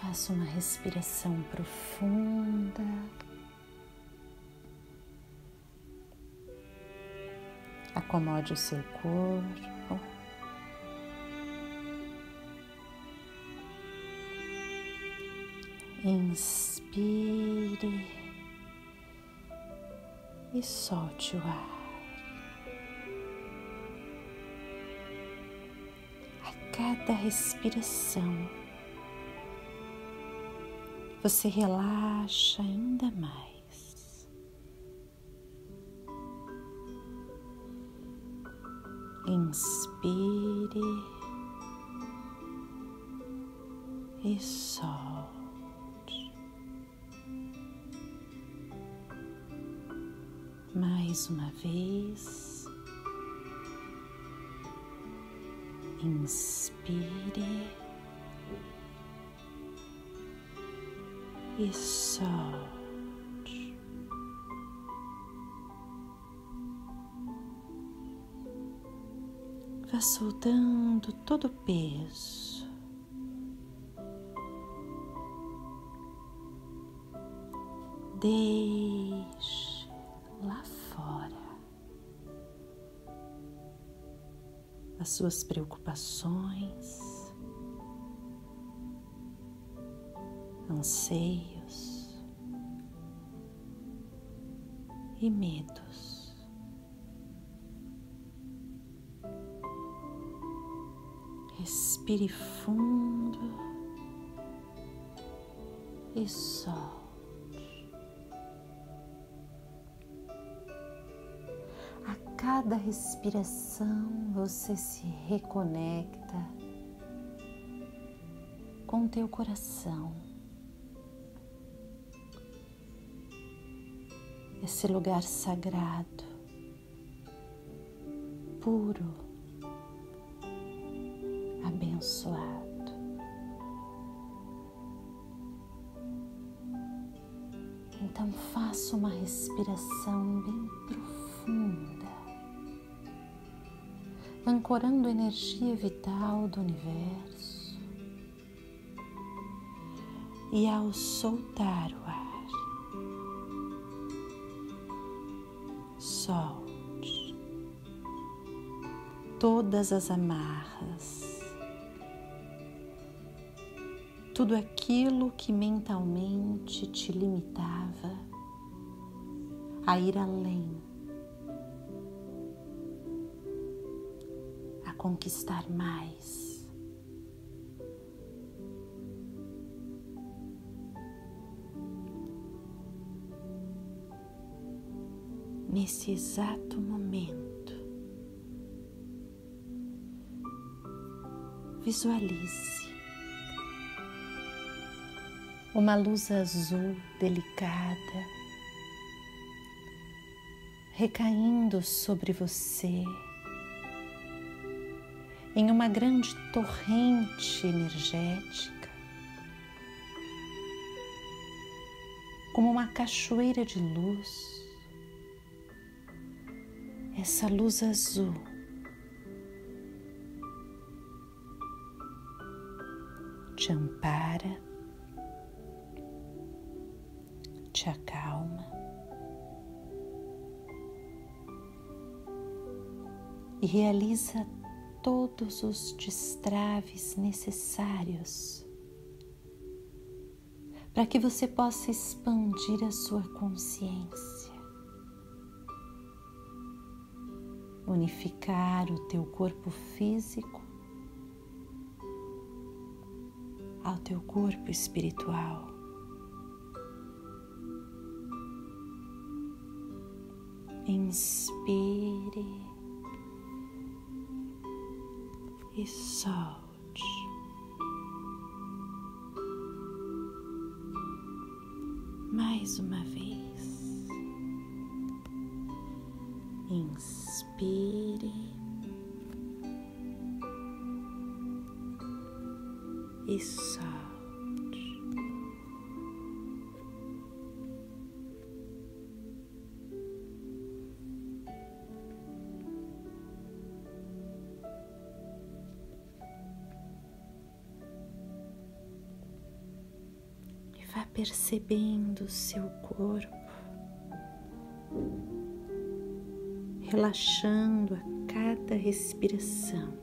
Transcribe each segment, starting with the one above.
Faça uma respiração profunda. Acomode o seu corpo. Inspire e solte o ar. A cada respiração, você relaxa ainda mais. Inspire e solte. Mais uma vez. Inspire e solte. Vá soltando todo o peso. Deixe lá fora as suas preocupações, anseios e medos. Respire fundo e solte. A cada respiração você se reconecta com teu coração. Esse lugar sagrado, puro, abençoado. Então faça uma respiração bem profunda, ancorando a energia vital do universo, e ao soltar o ar, solte todas as amarras, tudo aquilo que mentalmente te limitava a ir além, a conquistar mais. Nesse exato momento, visualize uma luz azul delicada recaindo sobre você em uma grande torrente energética, como uma cachoeira de luz. Essa luz azul te ampara, te acalma e realiza todos os destraves necessários para que você possa expandir a sua consciência, unificar o teu corpo físico ao teu corpo espiritual. Inspire e solte. Mais uma vez. Inspire e solte. percebendo o seu corpo, relaxando a cada respiração.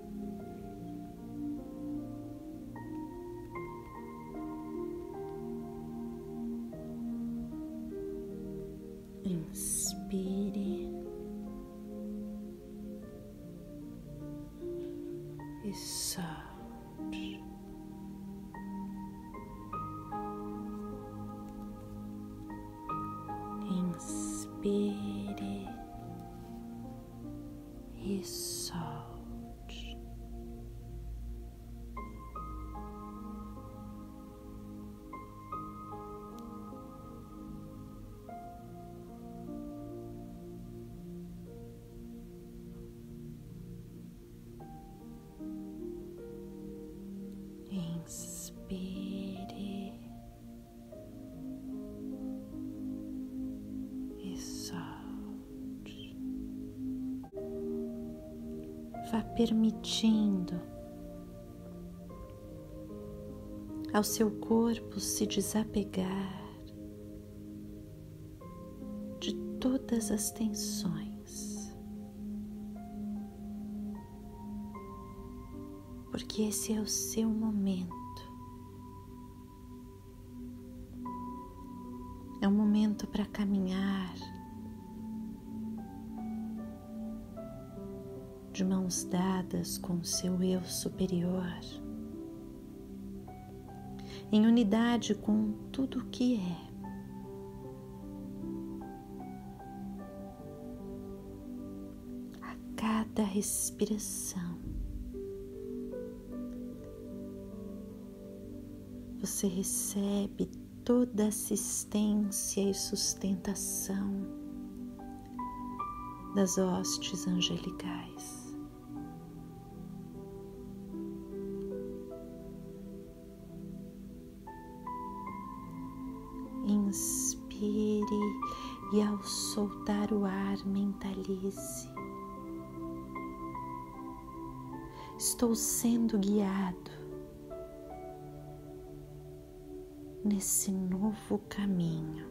Inspire e solte. Inspire e solte. Inspire e solte. Vá permitindo ao seu corpo se desapegar de todas as tensões, porque esse é o seu momento. É um momento para caminhar de mãos dadas com o seu eu superior, em unidade com tudo o que é. A cada respiração, você recebe toda assistência e sustentação das hostes angelicais. Inspire e ao soltar o ar mentalize: estou sendo guiado nesse novo caminho.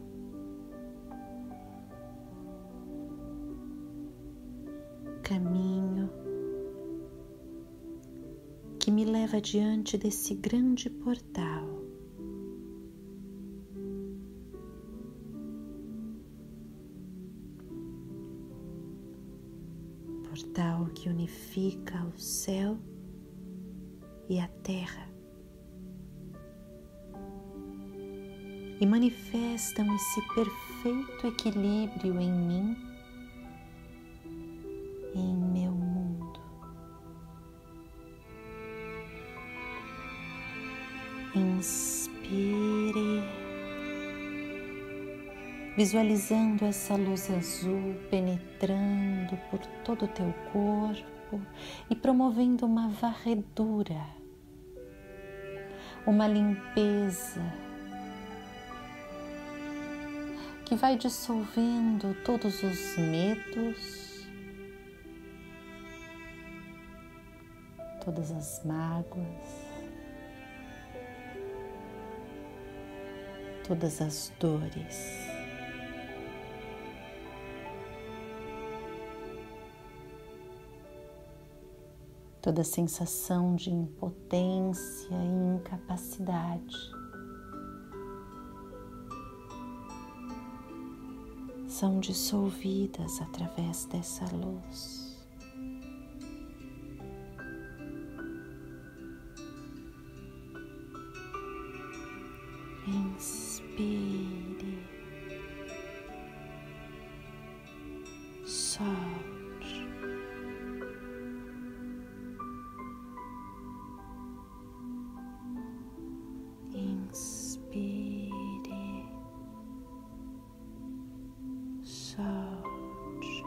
Caminho que me leva diante desse grande portal. Portal que unifica o céu e a terra e manifestam esse perfeito equilíbrio em mim e em meu mundo. Inspire, visualizando essa luz azul penetrando por todo o teu corpo e promovendo uma varredura, uma limpeza que vai dissolvendo todos os medos, todas as mágoas, todas as dores. Toda sensação de impotência e incapacidade são dissolvidas através dessa luz. Inspire, solte, inspire, solte,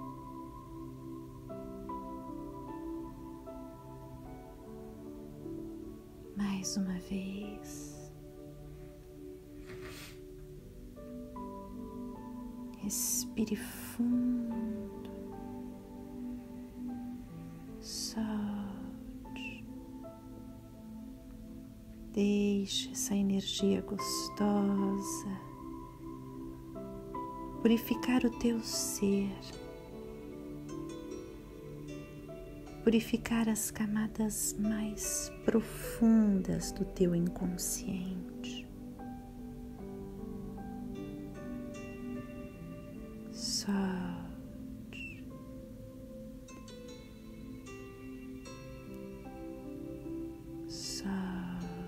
mais uma vez. Respire fundo, solte, Deixe essa energia gostosa purificar o teu ser, purificar as camadas mais profundas do teu inconsciente. Solte. Solte.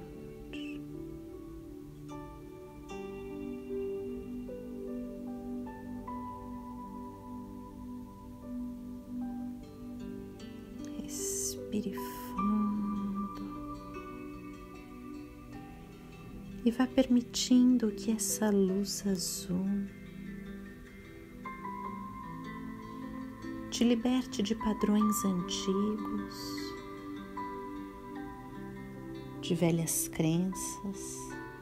Respire fundo e vá permitindo que essa luz azul te liberte de padrões antigos, de velhas crenças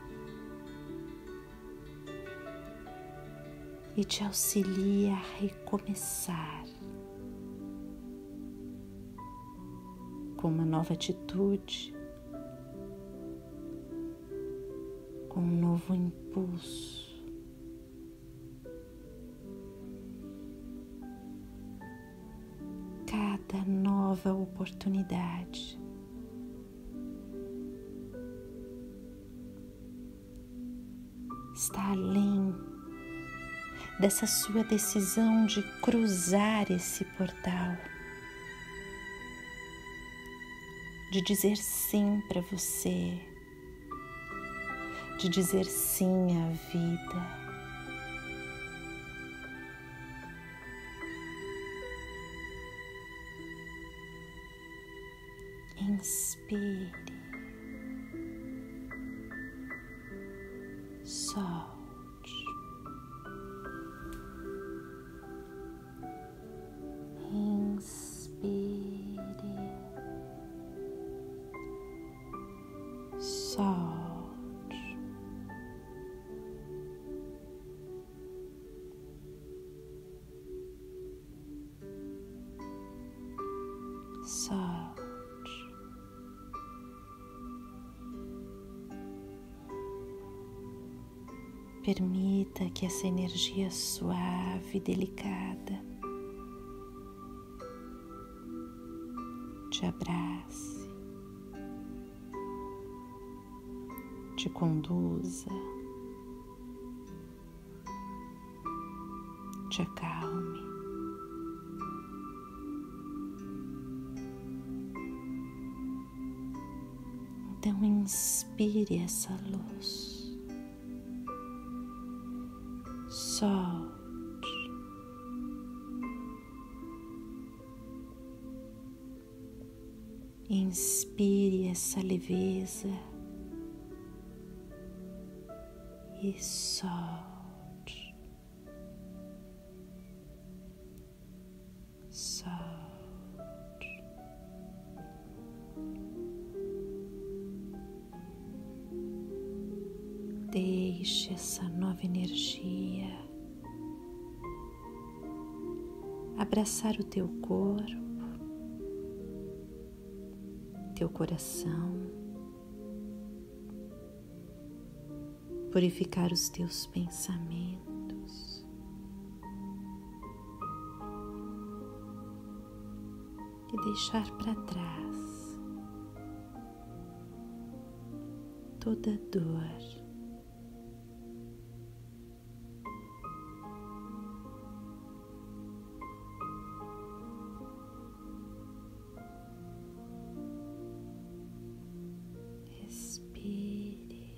e te auxilie a recomeçar com uma nova atitude, com um novo impulso. Cada nova oportunidade está além dessa sua decisão de cruzar esse portal, de dizer sim para você, de dizer sim à vida. Inspire, solte, inspire, solte, solte. Permita que essa energia suave e delicada te abrace, te conduza, te acalme. Então inspire essa luz. Solte, inspire essa leveza e solte, solte. Deixe essa nova energia abraçar o teu corpo, teu coração, purificar os teus pensamentos e deixar para trás toda dor. Respire,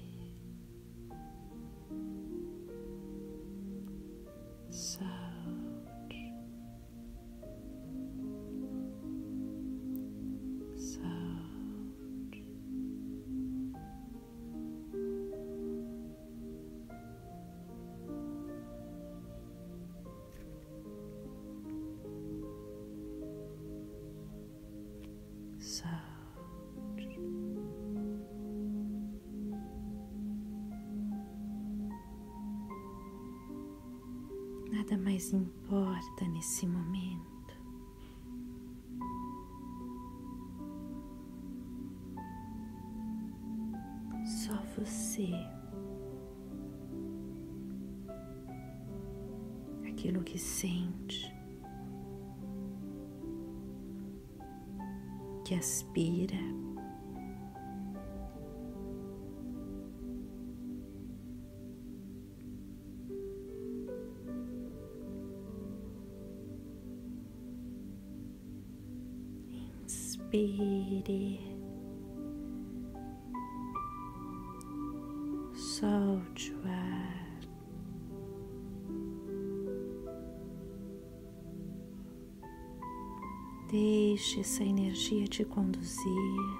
solte, solte, solte. Nada mais importa nesse momento. você aquilo que sente, que aspira, inspire, solte o ar, deixe essa energia te conduzir,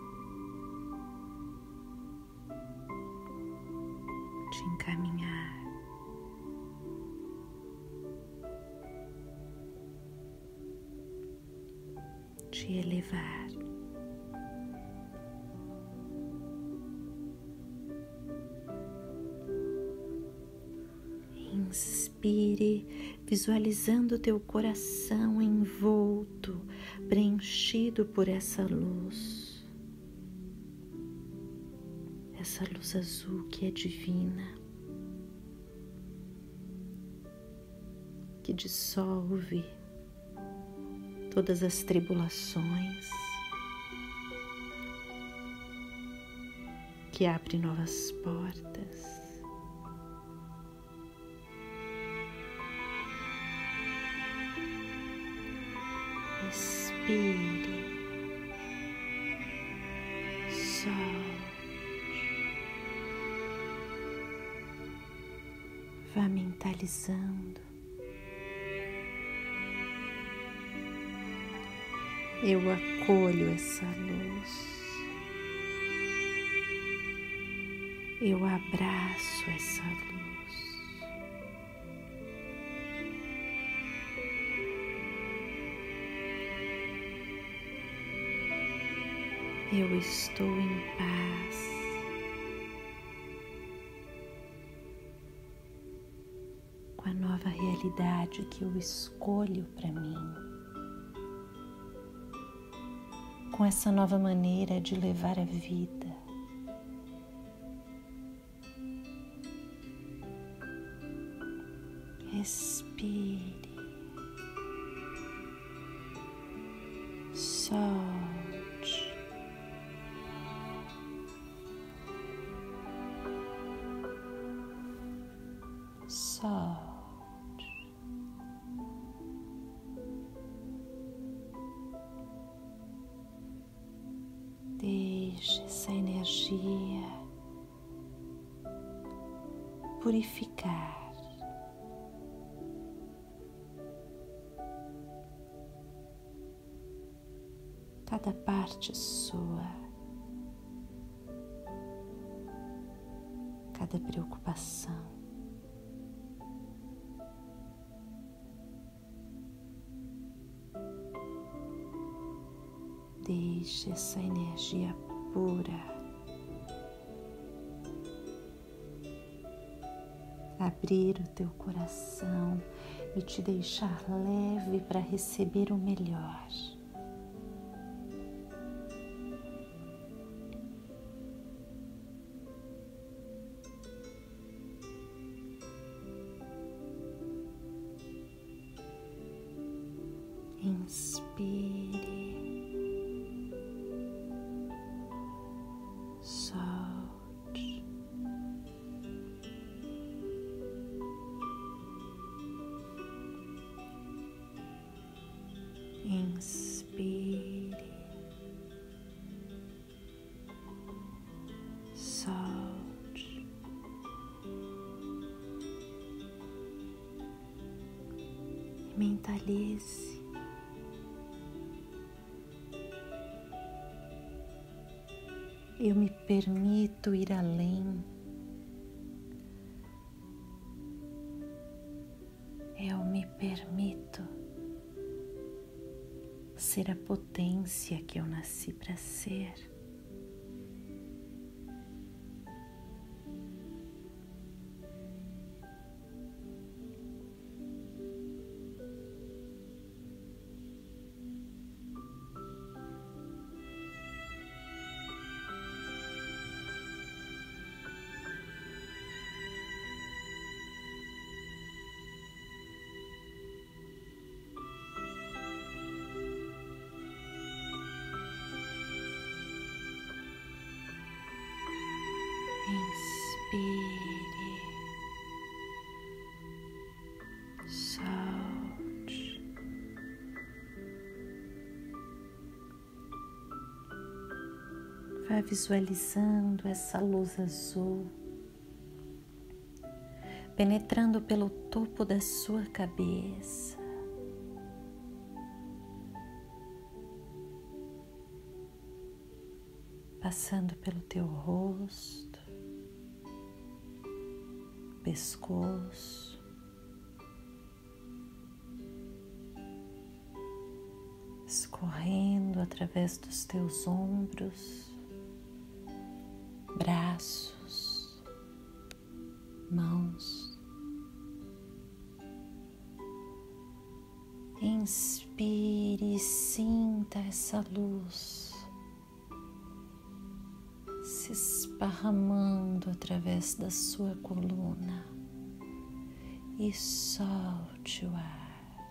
te encaminhar, te elevar. Inspire, visualizando teu coração envolto, preenchido por essa luz azul que é divina, que dissolve todas as tribulações, que abre novas portas. Respire, solte, vá mentalizando. Eu acolho essa luz, eu abraço essa luz. Eu estou em paz. Com a nova realidade que eu escolho para mim. Com essa nova maneira de levar a vida. Respire. Solte. Solte. Deixe essa energia purificar cada parte sua, cada preocupação. Deixe essa energia pura abrir o teu coração e te deixar leve para receber o melhor. Inspire, solte, inspire, solte, mentalize. Eu me permito ir além. Eu me permito ser a potência que eu nasci para ser. solte. Vai visualizando essa luz azul penetrando pelo topo da sua cabeça, passando pelo teu rosto, pescoço, escorrendo através dos teus ombros, braços, mãos. Inspire e sinta essa luz se esparramando através da sua coluna e solte o ar.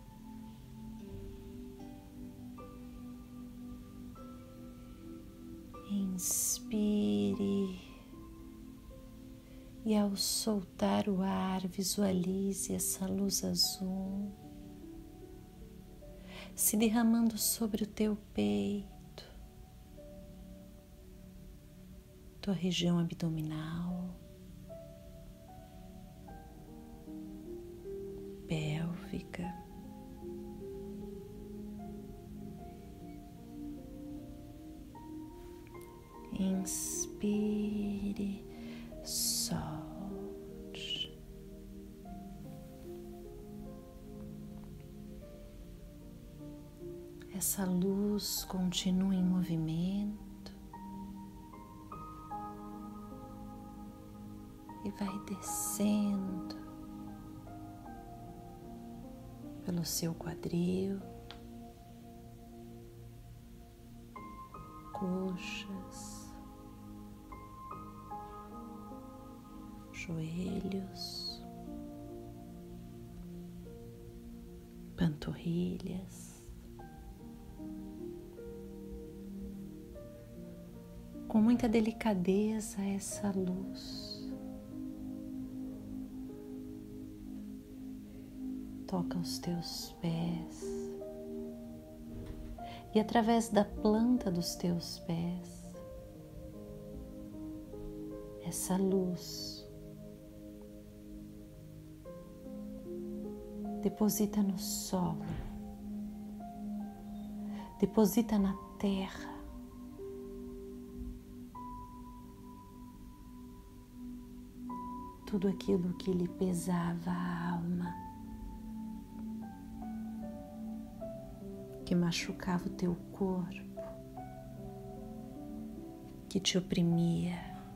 Inspire e ao soltar o ar visualize essa luz azul se derramando sobre o teu peito, tua região abdominal, pélvica, inspire, solte. Essa luz continua em movimento e vai descendo pelo seu quadril, coxas, joelhos, panturrilhas. Com muita delicadeza essa luz toca os teus pés e através da planta dos teus pés essa luz deposita no solo, deposita na terra. Tudo aquilo que lhe pesava a alma, que machucava o teu corpo, que te oprimia.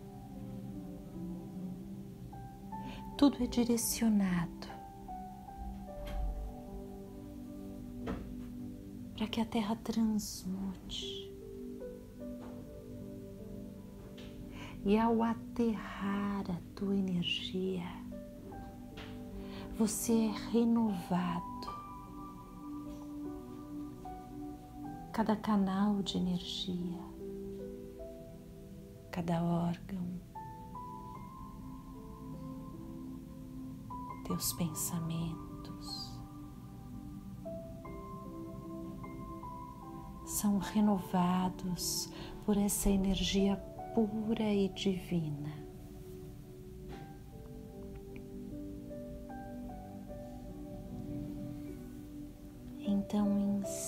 Tudo é direcionado para que a terra transmute. E ao aterrar a tua energia, você é renovado. Cada canal de energia, cada órgão, teus pensamentos são renovados por essa energia pura e divina. Então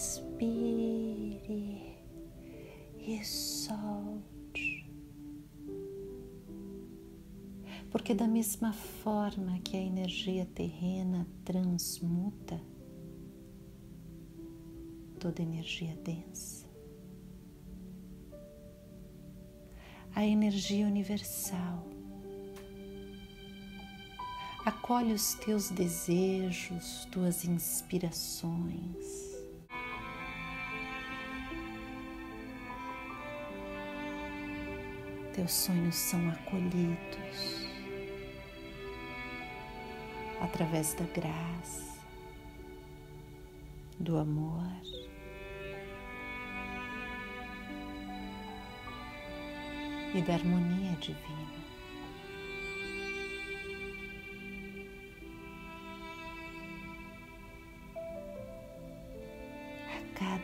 inspire e solte, porque da mesma forma que a energia terrena transmuta toda energia densa, a energia universal acolhe os teus desejos, tuas inspirações. Teus sonhos são acolhidos através da graça, do amor. E da harmonia divina.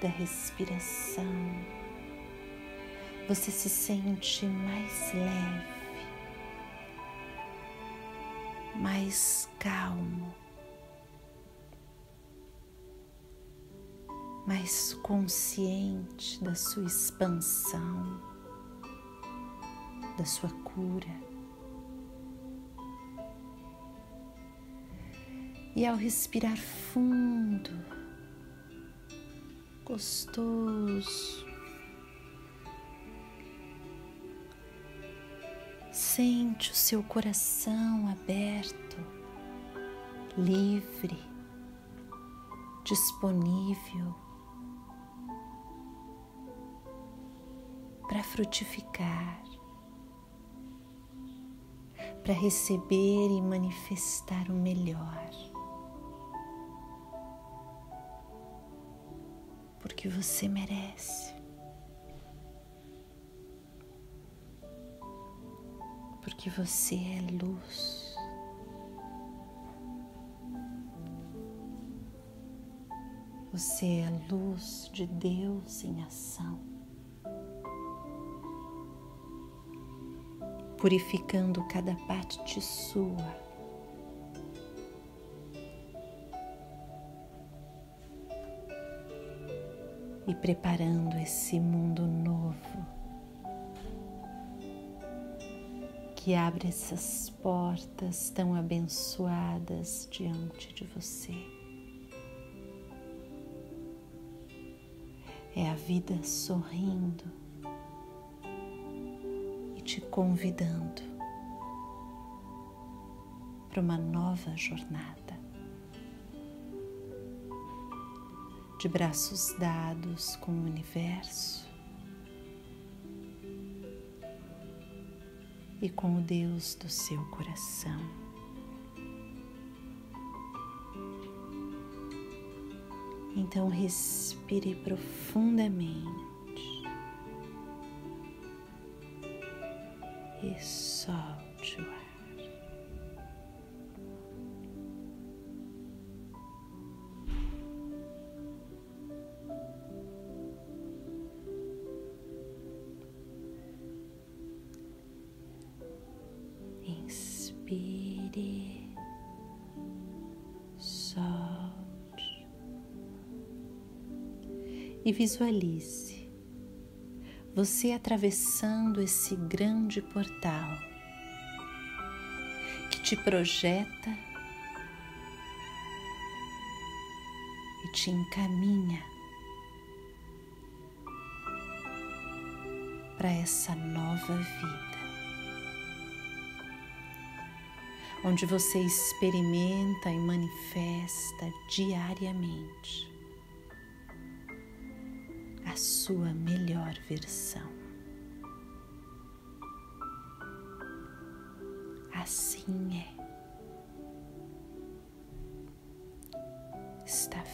cada respiração, você se sente mais leve, mais calmo, mais consciente da sua expansão, da sua cura. E ao respirar fundo, gostoso, sente o seu coração aberto, livre, disponível para frutificar, para receber e manifestar o melhor. Porque você merece. Porque você é luz. Você é a luz de Deus em ação, purificando cada parte sua. E preparando esse mundo novo que abre essas portas tão abençoadas diante de você. É a vida sorrindo e te convidando para uma nova jornada. De braços dados com o universo e com o Deus do seu coração. Então respire profundamente e solte o ar. Inspire, solte e visualize você atravessando esse grande portal que te projeta e te encaminha para essa nova vida, onde você experimenta e manifesta diariamente a sua melhor versão. Assim é. Está